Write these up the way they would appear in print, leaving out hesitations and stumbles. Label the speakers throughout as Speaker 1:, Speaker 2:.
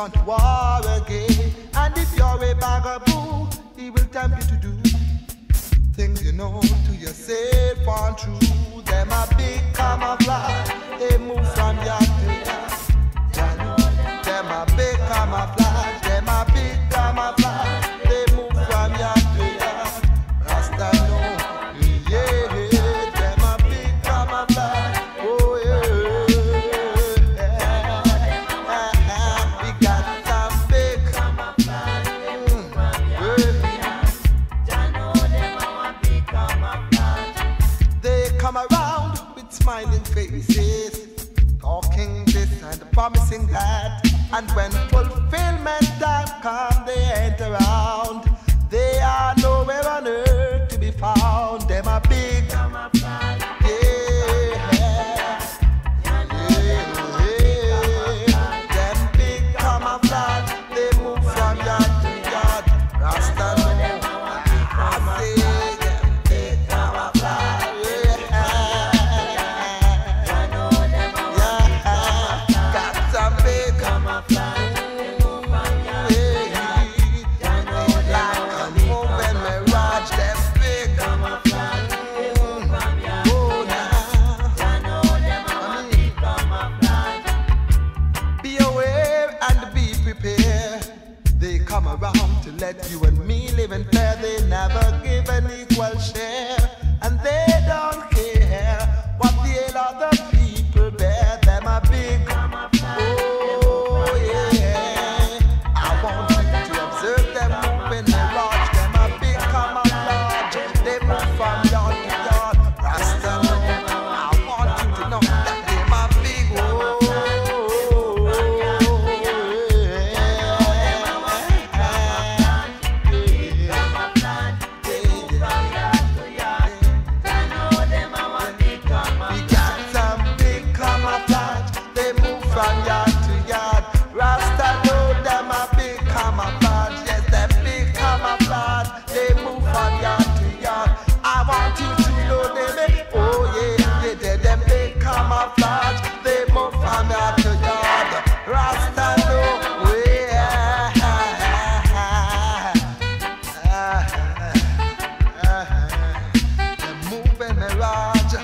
Speaker 1: gone to war again. And if you're a vagabond, he will tempt you to do things you know to yourself aren't true. Them a big camouflage, they move from yard to yard. Them a big camouflage, them a big camouflage, they move from yard to yard. Rasta know, yeah, them a big camouflage, oh yeah. We got some big camouflage, they come around with smiling faces, talking this and promising that. And when fulfillment time comes, they ain't around. They are nowhere on earth to be found. Them a big camouflage, them big camouflage, they move from yard to yard. Rasta know, I say them big camouflage, got some big camouflage, like a moving mirage, them big camouflage, oh now, be aware and be prepared. They come around to let you and me live in fair. They never give an equal share, and they don't care what the other people bear. Them a big, oh yeah. I want you to observe them moving the lodge. Them a big camouflage, they move from yard to yard. Rasta know, I want you to know that them a big, oh we got some big camouflage, they move from yard to yard. Rasta know them a big camouflage, yes, them big camouflage, they move from yard to yard. I want you to know them, oh yeah, yeah, them big camouflage, they move from yard to yard. Rasta know, they're moving mirage,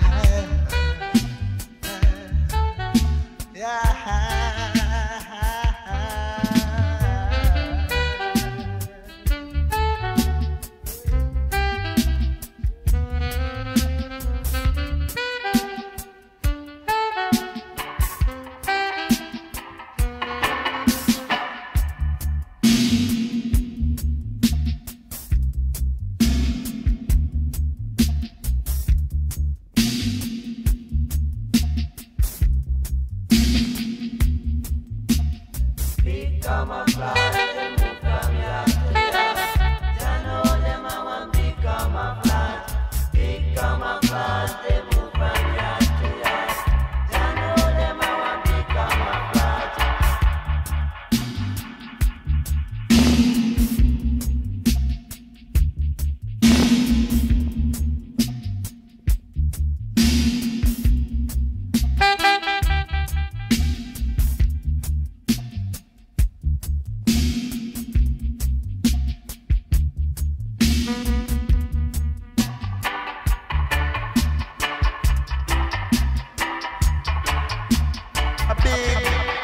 Speaker 1: a big,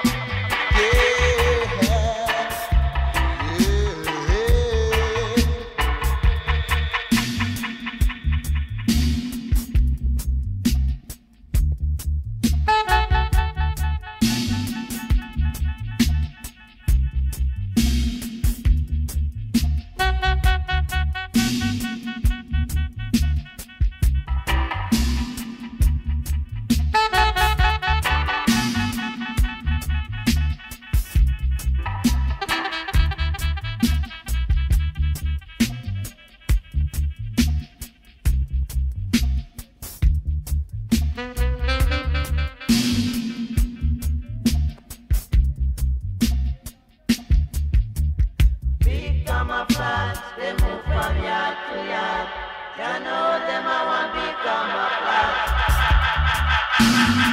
Speaker 2: camouflage, they move from yard to yard. You know them I want big camouflage.